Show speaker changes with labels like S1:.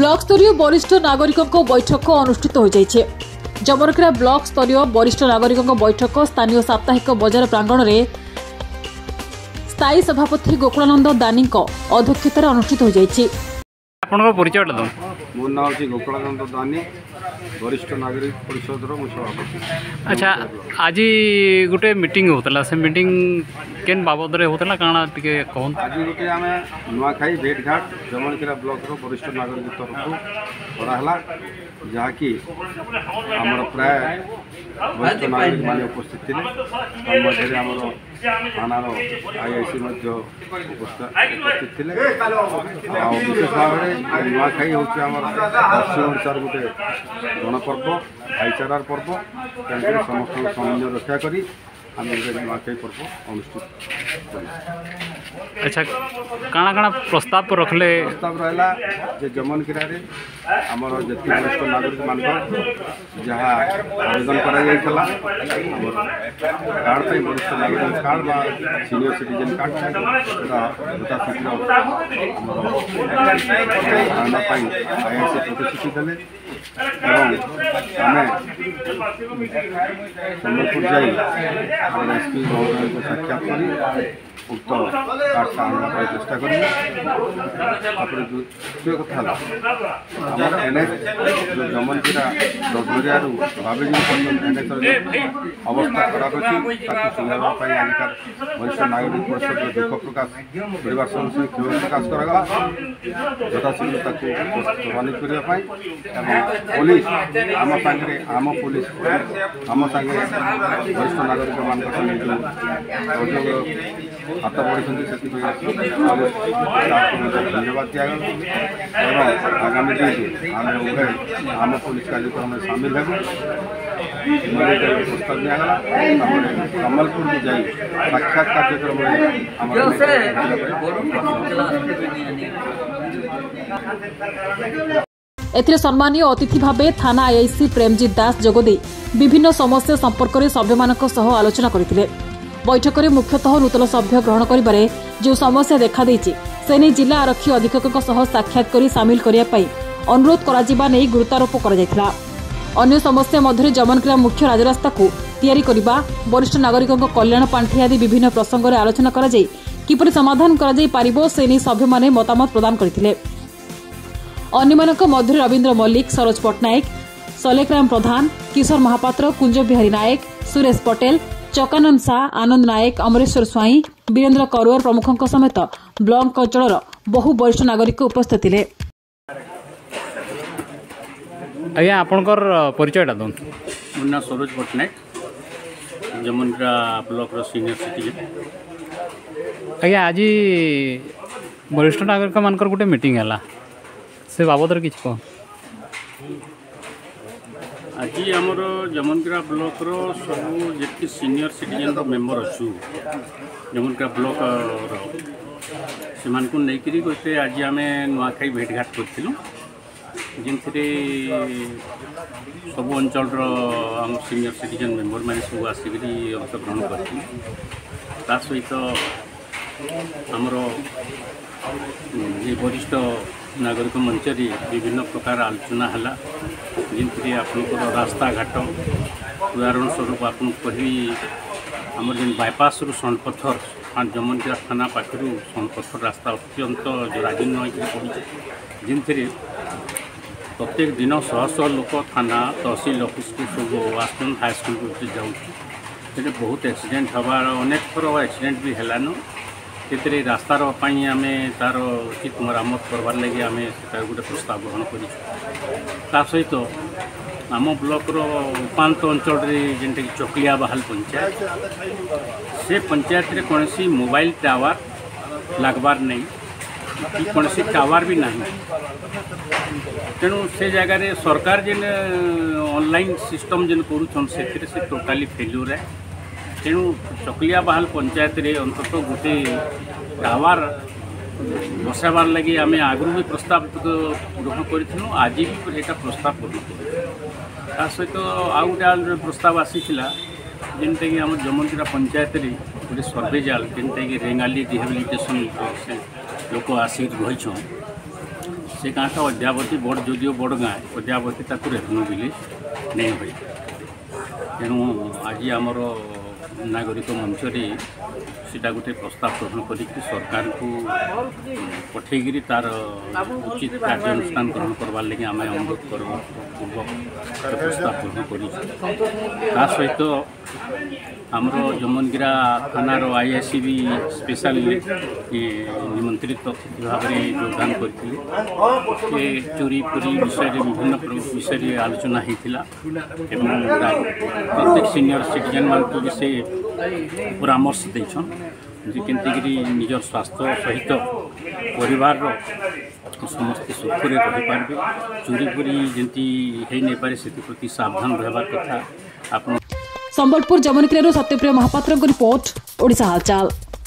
S1: Block स्तरीय वरिष्ठ नागरिकों बैठक अनुष्ठित हो जाइए। जमरकेरा ब्लॉक स्तरीय वरिष्ठ नागरिकों बैठक स्थानीय साप्ताहिक बजार प्रांगण में स्थायी सभापति गोकुलानंद दानी अध्यक्षतार अनुष्ठित हो जाइए।
S2: परिचय
S3: मो ना हूँ गोकुलानंद दानी, वरिष्ठ नागरिक परिषद सभापति।
S2: अच्छा, आज गोटे मीटिंग होता से मीटिंग केन बाबद रे होता काना टिके कहन?
S3: आज गोटे आम नुआखाई भेटघाट जमरकेरा ब्लॉक वरिष्ठ नागरिक तरफ कराला, जहाँकि आमर प्राय वरिष्ठ नागरिक मान उपस्थित थे। मध्य आमर थानार आईआईसी उपस्थित थे। विशेष भाव में नुआखाई हूँ आम पश्चिम ओडार गोटे गणपर्व, भाईचारार पर्व, समस्त समन्वय रक्षा करी आम नुआखाई पर्व अनुष्ठित।
S2: अच्छा, काना काना प्रस्ताव रखले?
S3: प्रस्ताव रहा जे जमनकेरा आमर जी वरिष्ठ नागरिक मान जहाँ आवेदन करार कार्ड पे वरिष्ठ नागरिक कार्ड सीनियर सिटीजन कार्ड यथाशीघ्र आईआईसी प्रतिश्रुति देले आम सम्बलपुर जाई एसपी महोदय को साक्षात कर उक्त कार्ड आने चेष्टा करें। द्वितीय कथा एनएच जो जमनकेरा डगरिया भावे एनएच अवस्था खराब अच्छी सुधारवाई आजिकार वरिष्ठ नागरिक परिषद दुख प्रकाश करने सहित क्षोभ प्रकाश करागला। यथाशीघ्र प्रभावित करने पुलिस आम सागे आम पुलिस आम सागे वरिष्ठ नागरिक मान हाथ बढ़ी धन्यवाद दिगला। आगामी दिन आम उभय आम पुलिस कार्यक्रम में सामिल हो प्रस्ताव दिगला। सम्बलपुर को जाई साक्षात कार्यक्रम
S1: एथिरे सम्मानीय अतिथि भावे थाना आईआईसी प्रेमजीत दास जोगदे विभिन्न समस्या संपर्क में सभ्यमानक सह आलोचना करथिले। बैठक में मुख्यतः नूतन सभ्य ग्रहण करिबारे जो समस्या देखा देछि से नहीं जिला आरक्षी अधीक्षक साक्षात करी सामिल करने अनुरोध करा नहीं गुरुत्वारोप करा। अन्य समस्या मध्य जमनकेरा मुख्य राजरास्ता को तैयारी करबा, वरिष्ठ नागरिकों कल्याण पांठी आदि विभिन्न प्रसंग में आलोचना करा जाय किपरि समाधान करा जाय पारिबो से नहीं सभ्य माने मतामत प्रदान करथिले। अन्यमानक मध्य रवींद्र मल्लिक, सरोज पट्टनायक, सलेखराम प्रधान, किशोर महापात्र, कुंज बिहारी नायक, सुरेश पटेल, चकानंद शाह, आनंद नायक, अमरेश्वर स्वाई, वीरेन्द्र करुआर प्रमुखों समेत ब्लॉक अंचल बहु वरिष्ठ नागरिक उपस्थित थे।
S2: आज्ञा आपणकर परिचय दो?
S4: Munna Saroj Pattnaik, Jamankira block senior citizen.
S2: आज्ञा, आज वरिष्ठ नागरिक मानकर गोटे मीटिंग है से बाबद कि कह?
S4: आज आमर जमनकेरा ब्लॉक सब जी सीनियर सिटीजन मेम्बर अच्छु जमनकेरा ब्लॉक से नहीं गोटे आज आम नुआखाई भेटघाट करूँ, जिनसे सब अंचल आम सीनियर सिटीजन मेम्बर मैंने सब आसिक अंशग्रहण कर सहित आमर वरिष्ठ नागरिक मंच विभिन्न प्रकार आलोचना है, जमी आपंकर रास्ता घाट उदाहरण स्वरूप आपन कही आमर जेन बाईपास रु सोनपथर जमनकेरा थाना पाखर सोनपथर रास्ता अत्यंत जराजीर्ण होती, जिनसे प्रत्येक दिन शह शह लोक थाना तहसील ऑफिस को सब आसन हाईस्कल को जाऊँ बहुत एक्सीडेंट हबार अनेक थर एक्सीडेंट भी है। से रास्तार आम तार उचित मरामत करवार लगे आम गोटे प्रस्ताव ग्रहण कर सहित आम ब्लॉकर उपात अंचल जेनटा कि चकलिया बहाल पंचायत से पंचायत रे कौन सी मोबाइल टावर लगवार नहीं कि कौन सी टावर भी नहीं, तेणु से जगह सरकार जेन ऑनलाइन सिस्टम जेन करूछन से टोटाली फेल्यूर है। तेणु चकलिया बहाल पंचायत रे अंतत गोटे टावर बसाबार लगे आम आगु भी प्रस्ताव ग्रहण करूँ, आज भी यहाँ प्रस्ताव ग्रहण सहित आउ गोटे प्रस्ताव आसीला जेनटा कि आम जमनकेरा पंचायत रे गोटे सर्वे जाल जेनटा कि रेंगाली रिहेबिलिटेशन से लोक आसिक रही से गाँटा अद्यावधि बड़ जदिओ बड़ गाँ अद्यावधि ताक रेवेन्यू विलेज नहीं हुए तेणु आज आमर नागरिक मंच सीटा गोटे प्रस्ताव ग्रहण करी सरकार को पठेगी तार उचित कार्यानुष्ठान ग्रहण करवार लगे आम अनुरोध पूर्वक प्रस्ताव ग्रहण कर सहित आमर जमनगिरा थानार आईआईसी भी स्पेशल निमंत्रित अतिथि भाव में योगदान करते चोरी पुरी विषय विभिन्न विषय आलोचना होता प्रत्येक सीनियर सिटीजन मान भी से परामर्श देछन जे केमती निजर स्वास्थ्य सहित परिवार समस्त सुखरे रही पारे चोरी पुरी जमी हो नहीं पारे से प्रति सावधान रहार कथा।
S1: संबलपुर जमनगिरी सत्यप्रिय महापात्र रिपोर्ट ओडिशा हालचाल।